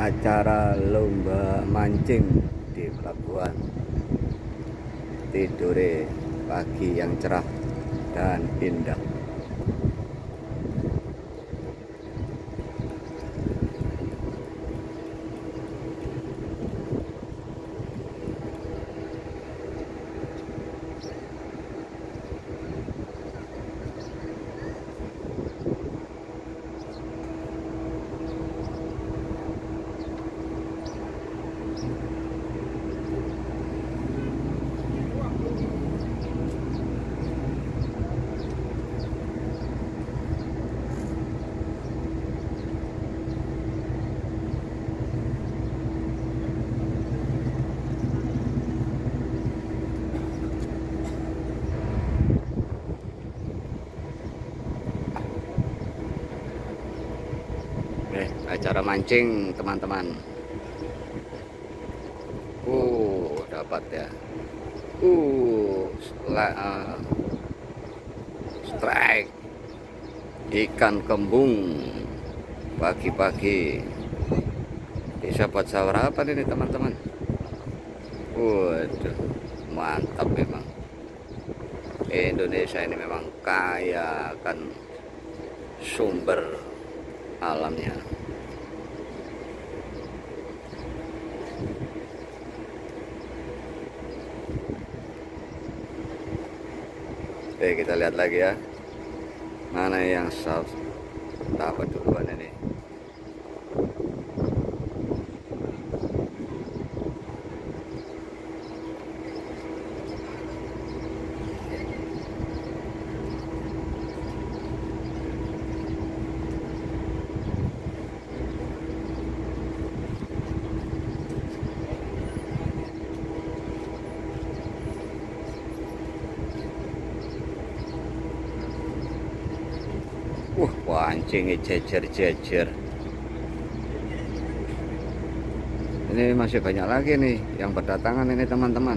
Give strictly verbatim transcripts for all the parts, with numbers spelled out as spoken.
acara lomba mancing di pelabuhan. Tidure pagi yang cerah dan indah. Eh, acara mancing teman-teman. Uh, dapat ya. Uh, uh, strike ikan kembung pagi-pagi. Bisa buat sarapan ini teman-teman. Waduh, mantap memang. Indonesia ini memang kaya akan sumber alamnya. Oke, kita lihat lagi ya, mana yang sab dapat duluan ini. Wah, pancingnya jejer-jejer. Ini masih banyak lagi nih yang berdatangan ini teman-teman.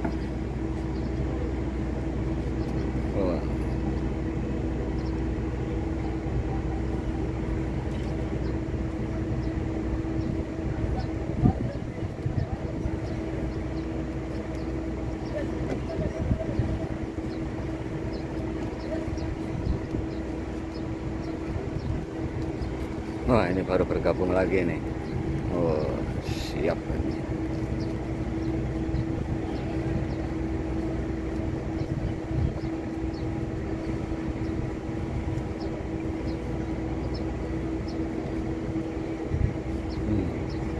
Wah. Wah, ini baru bergabung lagi nih. Oh, siap ini. Hmm.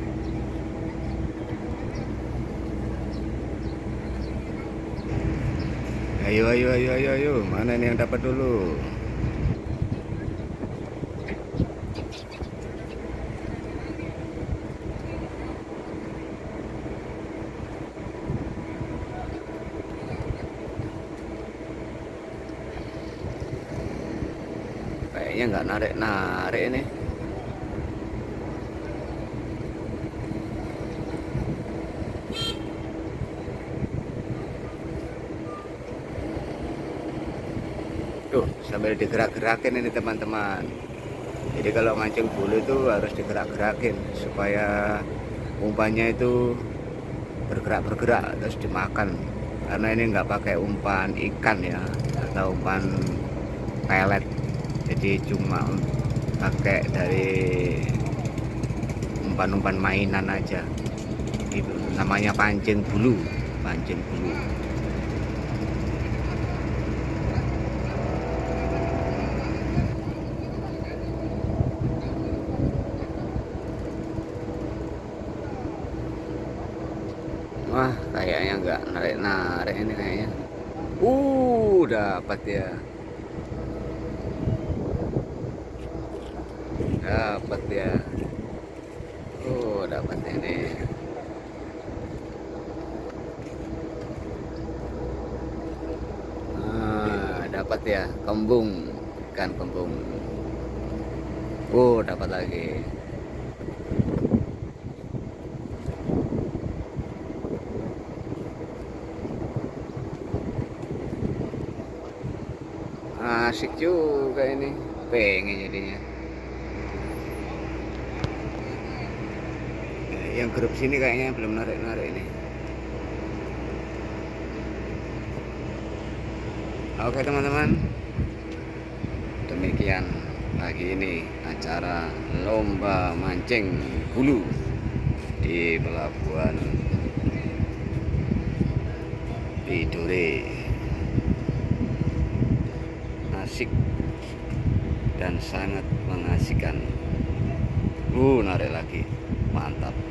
Ayo, ayo, ayo, ayo, ayo. Mana ini yang dapat dulu? Kayaknya nggak narik-narik ini. Tuh, sambil digerak-gerakin ini teman-teman. Jadi kalau mancing bulu itu harus digerak-gerakin supaya umpannya itu bergerak-bergerak terus dimakan. Karena ini nggak pakai umpan ikan ya, atau umpan pelet. Jadi cuma pakai dari umpan-umpan mainan aja. Itu namanya pancing bulu, pancing bulu. Wah, kayaknya nggak narik-narik ini kayaknya. Uh, dapat ya. Dapat ya. Oh, dapat ini. Ah, dapat ya, kembung, ikan kembung. Oh, dapat lagi. Asik juga ini, pengen jadinya. Yang grup sini kayaknya belum narik-narik ini. Oke teman-teman, demikian pagi ini acara lomba mancing bulu di pelabuhan Tidore. Asik dan sangat mengasihkan. Uh, narik lagi, mantap.